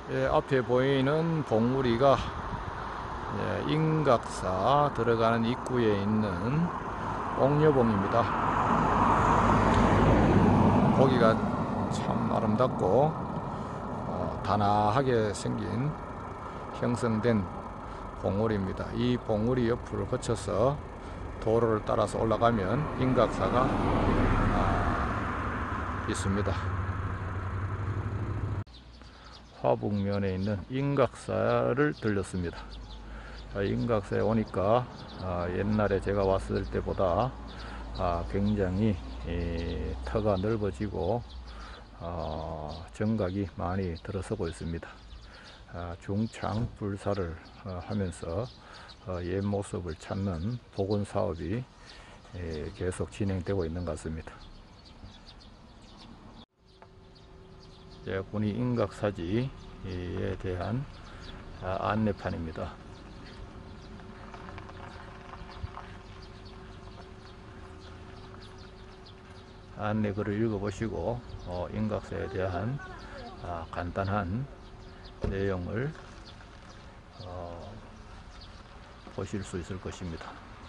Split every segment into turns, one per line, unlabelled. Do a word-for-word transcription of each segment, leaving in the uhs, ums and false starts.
예, 앞에 보이는 봉우리가 예, 인각사 들어가는 입구에 있는 옥녀봉입니다. 보기가 참 아름답고 어, 단아하게 생긴 형성된 봉우리입니다. 이 봉우리 옆을 거쳐서 도로를 따라서 올라가면 인각사가 아, 있습니다. 화북면에 있는 인각사를 들렸습니다. 인각사에 오니까 아, 옛날에 제가 왔을 때보다 아, 굉장히 이, 터가 넓어지고 어, 정각이 많이 들어서고 있습니다. 아, 중창 불사를 어, 하면서 어, 옛 모습을 찾는 복원 사업이 예, 계속 진행되고 있는 것 같습니다. 예, 군이 인각사지에 대한 아, 안내판입니다. 안내글을 읽어보시고 어, 인각사에 대한 아, 간단한 내용을 어, 보실 수 있을 것입니다.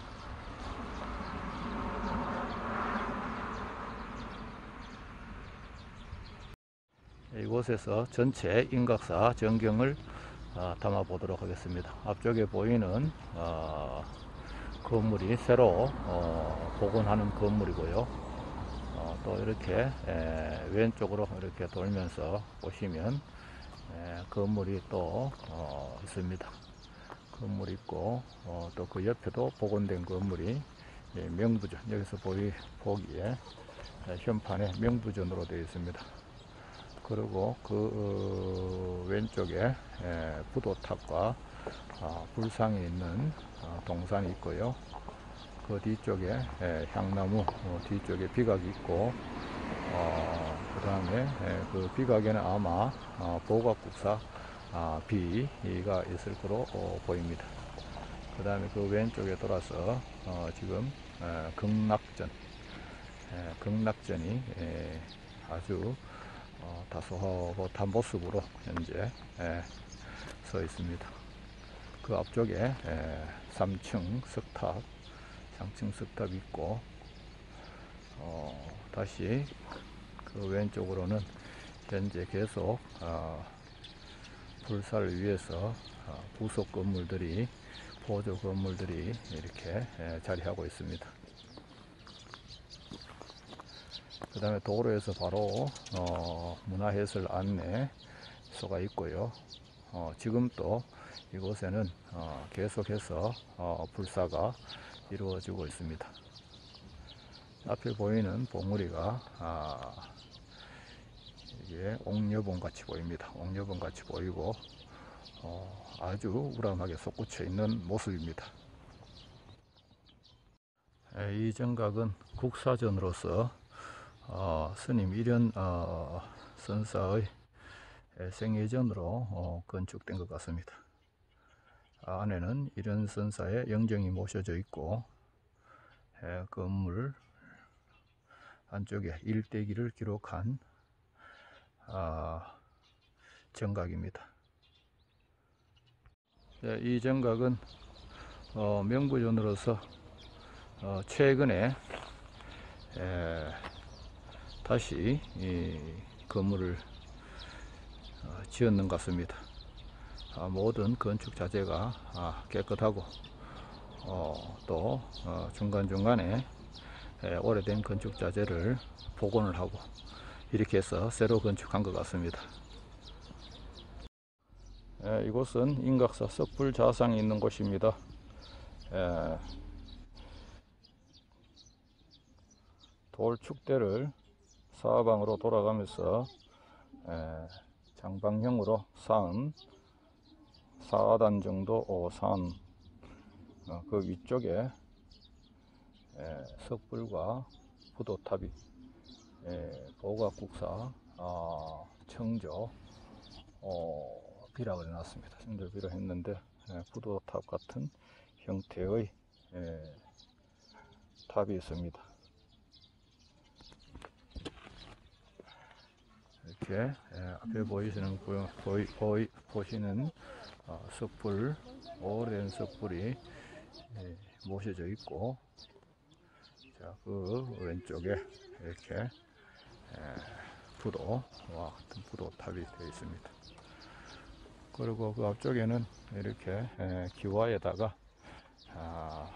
이곳에서 전체 인각사 전경을 어, 담아 보도록 하겠습니다. 앞쪽에 보이는 어, 건물이 새로 어, 복원하는 건물이고요. 어, 또 이렇게 에, 왼쪽으로 이렇게 돌면서 보시면 에, 건물이 또 어, 있습니다. 건물이 있고 어, 또 그 옆에도 복원된 건물이 예, 명부전, 여기서 보이, 보기에 에, 현판에 명부전으로 되어 있습니다. 그리고 그 어, 왼쪽에 에, 부도탑과 아, 불상이 있는 어, 동산이 있고요. 그 뒤쪽에 에, 향나무 어, 뒤쪽에 비각이 있고 어, 그 다음에 그 비각에는 아마 어, 보각국사 아, 비가 있을 거로 어, 보입니다. 그 다음에 그 왼쪽에 돌아서 어, 지금 에, 극락전 에, 극락전이 에, 아주 어, 다소곳한 모습으로 현재 에, 서 있습니다. 그 앞쪽에 에, 삼 층 석탑 삼 층 석탑이 있고 어, 다시 그 왼쪽으로는 현재 계속 어, 불사를 위해서 어, 부속 건물들이 보조 건물들이 이렇게 에, 자리하고 있습니다. 그 다음에 도로에서 바로 어, 문화해설 안내소가 있고요. 어, 지금 또 이곳에는 어, 계속해서 어, 불사가 이루어지고 있습니다. 앞에 보이는 봉우리가 아, 이게 옥녀봉 같이 보입니다. 옥녀봉 같이 보이고 어, 아주 우람하게 솟구쳐 있는 모습입니다. 이 정각은 국사전으로서 어, 스님 일현 어, 선사의 생애전으로 어, 건축된 것 같습니다. 안에는 일현 선사의 영정이 모셔져 있고 에, 건물 안쪽에 일대기를 기록한 아, 정각입니다. 네, 이 정각은 어, 명부전으로서 어, 최근에 에, 다시 이 건물을 어, 지었는 것 같습니다. 아, 모든 건축 자재가 아, 깨끗하고 어, 또 어, 중간중간에 에, 오래된 건축 자재를 복원을 하고 이렇게 해서 새로 건축한 것 같습니다. 에, 이곳은 인각사 썩불 자상이 있는 곳입니다. 에, 돌 축대를 사방으로 돌아가면서 에, 장방형으로 쌓은 사 단 정도 쌓은 어, 그 위쪽에 에, 석불과 부도탑이 에, 보각국사 아, 청조 어, 비락을 해놨습니다. 청조 비락 했는데 에, 부도탑 같은 형태의 에, 탑이 있습니다. 이렇게 예, 앞에 보이시는 보이, 보이, 보시는 어, 석불, 오래된 석불이 예, 모셔져 있고, 자, 그 왼쪽에 이렇게 예, 부도와 같은 부도탑이 되어 있습니다. 그리고 그 앞쪽에는 이렇게 예, 기와에다가 아,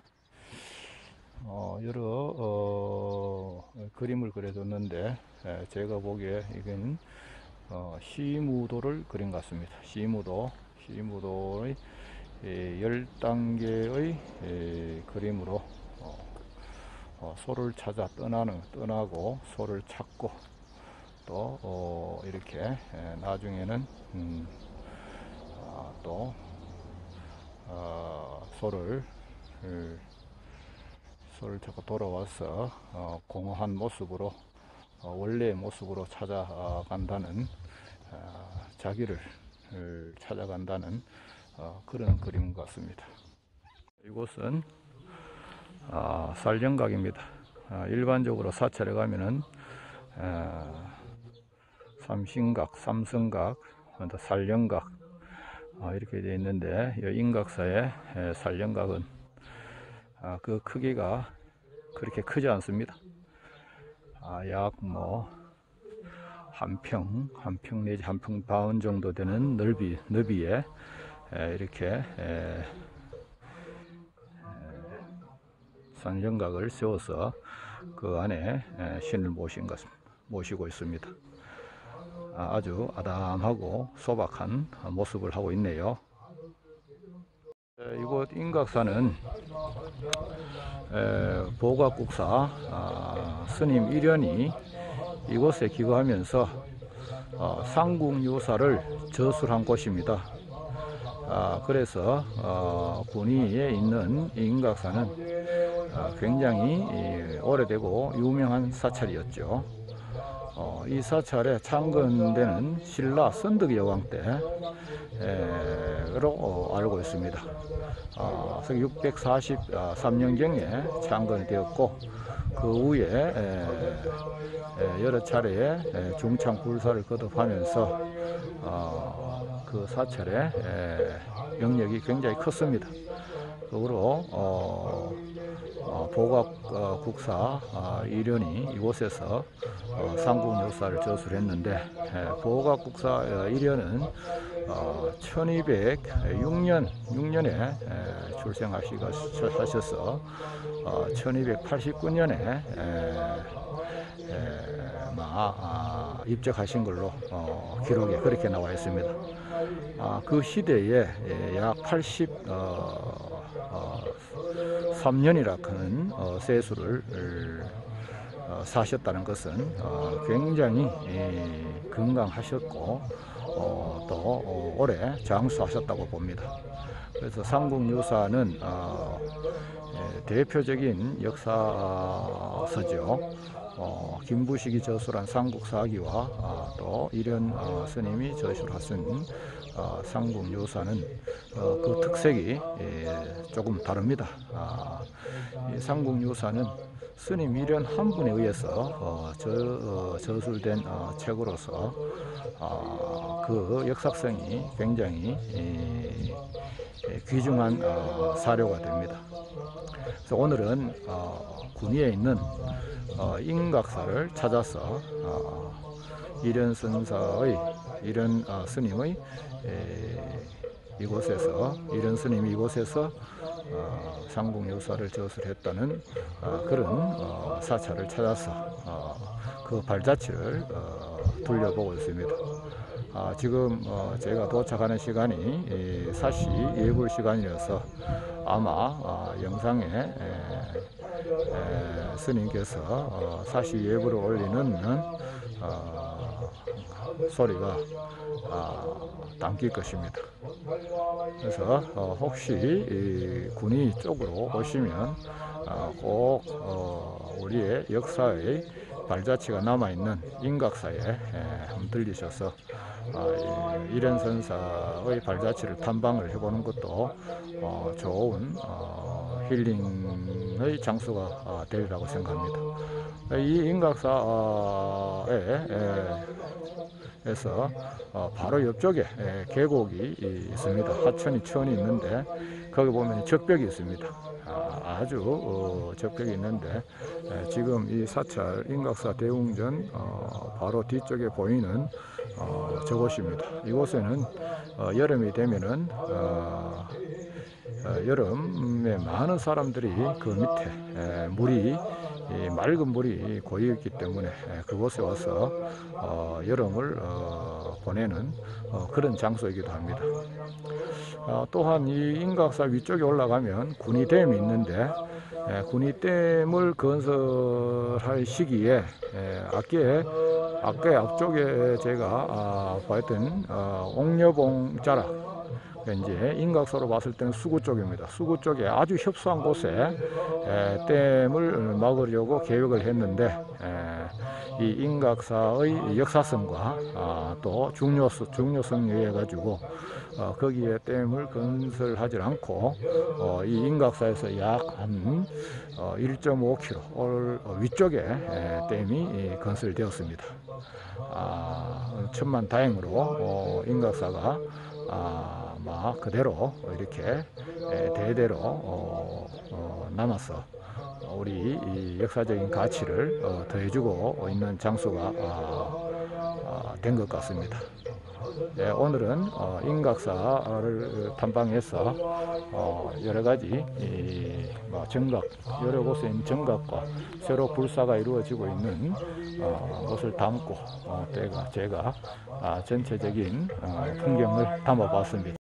어, 여러 어, 그림을 그려줬는데 예, 제가 보기에 이건 어, 시무도를 그린 것 같습니다. 시무도, 시무도의 예, 열 단계의 예, 그림으로 어, 어, 소를 찾아 떠나는 떠나고 소를 찾고 또 어, 이렇게 예, 나중에는 음, 아, 또 어, 소를 음, 소를 찾고 돌아와서 어, 공허한 모습으로 어, 원래의 모습으로 찾아간다는 어, 자기를 찾아간다는 어, 그런 그림 같습니다. 이곳은 어, 살령각입니다. 어, 일반적으로 사찰에 가면은 어, 삼신각, 삼성각, 살령각 어, 이렇게 되어 있는데 이 인각사의 살령각은 아, 그 크기가 그렇게 크지 않습니다. 아, 약 뭐 한 평, 한 평 내지 한 평 반 정도 되는 넓이, 넓이에 에, 이렇게 에, 에, 산정각을 세워서 그 안에 에, 신을 모신 것, 모시고 있습니다. 아, 아주 아담하고 소박한 모습을 하고 있네요. 에, 이곳 인각사는 보각국사 아, 스님 일현이 이곳에 기거하면서 어, 상국유사를 저술한 곳입니다. 아, 그래서 어, 군위에 있는 인각사는 어, 굉장히 이, 오래되고 유명한 사찰이었죠. 어, 이 사찰의 창건되는 신라 선덕 여왕 때로 어, 알고 있습니다. 어, 육백사십삼 년경에 창건되었고 그 후에 에, 에, 여러 차례 중창 불사를 거듭하면서 어, 그 사찰의 에, 영역이 굉장히 컸습니다. 그러므로 어, 어, 보각국사 어, 일현이 이곳에서 어, 상국유사를 저술했는데 에, 보각국사 일현은 어, 천이백육 년 육 년에 에, 출생하셔서 어, 천이백팔십구 년에 에, 에, 아, 입적하신 걸로 어, 기록에 그렇게 나와 있습니다. 아, 그 시대에 약 팔십삼 년이라 하는 어, 세수를 어, 사셨다는 것은 어, 굉장히 예, 건강하셨고 어, 또 어, 오래 장수하셨다고 봅니다. 그래서 상국유사는 어, 예, 대표적인 역사서죠. 어, 김부식이 저술한 상국사기와 어, 또 일현 어, 스님이 저술하신 어, 상국유사는 어, 그 특색이 예, 조금 다릅니다. 아, 이 상국유사는 스님 일현 한 분에 의해서 어, 저, 어, 저술된 어, 책으로서 어, 그 역사성이 굉장히 예, 예, 귀중한 어, 사료가 됩니다. 그래서 오늘은 어, 군위에 있는 어, 인각사를 찾아서 어, 일현 선사의 일현 어, 스님의 에, 이곳에서 일현 스님이 이곳에서 어, 상국유사를 저술했다는 어, 그런 어, 사찰을 찾아서 어, 그 발자취를 어, 둘러보고 있습니다. 아, 지금 어, 제가 도착하는 시간이 이, 사시 예불 시간이어서 아마 어, 영상에 에, 에, 스님께서 어, 사시 예불을 올리는 어, 소리가 어, 담길 것입니다. 그래서 어, 혹시 이 군위 쪽으로 오시면 어, 꼭 어, 우리의 역사의 발자취가 남아있는 인각사에 에, 한번 들리셔서 어, 일현 선사의 발자취를 탐방을 해보는 것도 어, 좋은 어, 힐링의 장소가 어, 되리라고 생각합니다. 이 인각사에 에서 바로 옆쪽에 계곡이 있습니다. 하천이 천이 있는데 거기 보면 적벽이 있습니다. 아주 적벽이 있는데 지금 이 사찰 인각사 대웅전 바로 뒤쪽에 보이는 저곳입니다. 이곳에는 여름이 되면은 여름에 많은 사람들이 그 밑에 물이 맑은 물이 고여 있기 때문에 그곳에 와서 어, 여름을 어, 보내는 어, 그런 장소이기도 합니다. 어, 또한 이 인각사 위쪽에 올라가면 군위댐이 있는데 에, 군위댐을 건설할 시기에 에, 앞에 앞에 앞쪽에 제가 아, 봤던 어, 옥녀봉 자락, 이제 인각사로 봤을 때는 수구 쪽입니다. 수구 쪽에 아주 협소한 곳에 에, 댐을 막으려고 계획을 했는데 에, 이 인각사의 역사성과 아, 또 중요성, 중요성에 의해 가지고 어, 거기에 댐을 건설하지 않고 어, 이 인각사에서 약 한 어, 일 점 오 킬로미터 위쪽에 에, 댐이 건설되었습니다. 아, 천만 다행으로 어, 인각사가 아, 막 그대로 이렇게 대대로 어, 어, 남아서 우리 이 역사적인 가치를 어, 더해주고 있는 장소가 아, 아, 된 것 같습니다. 네, 오늘은 어, 인각사를 탐방해서 어, 여러 가지 이, 뭐 정각, 여러 곳에 있는 정각과 새로 불사가 이루어지고 있는 어, 것을 담고 어, 제가, 제가 아, 전체적인 어, 풍경을 담아봤습니다.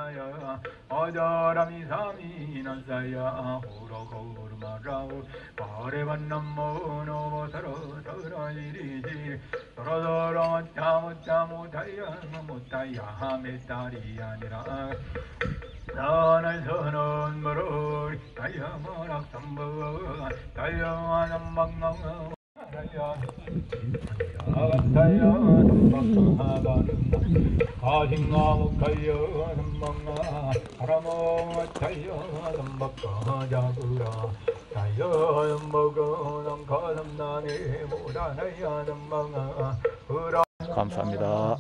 나는 서는 머리 다이아모락 삼번 다이아만 막나 아가타야 삼박하가는 가싱나무 가여 삼박나 바라모 타여 삼박하자구라 타여 먹어는 가슴나네 못하나야 삼박나
감사합니다.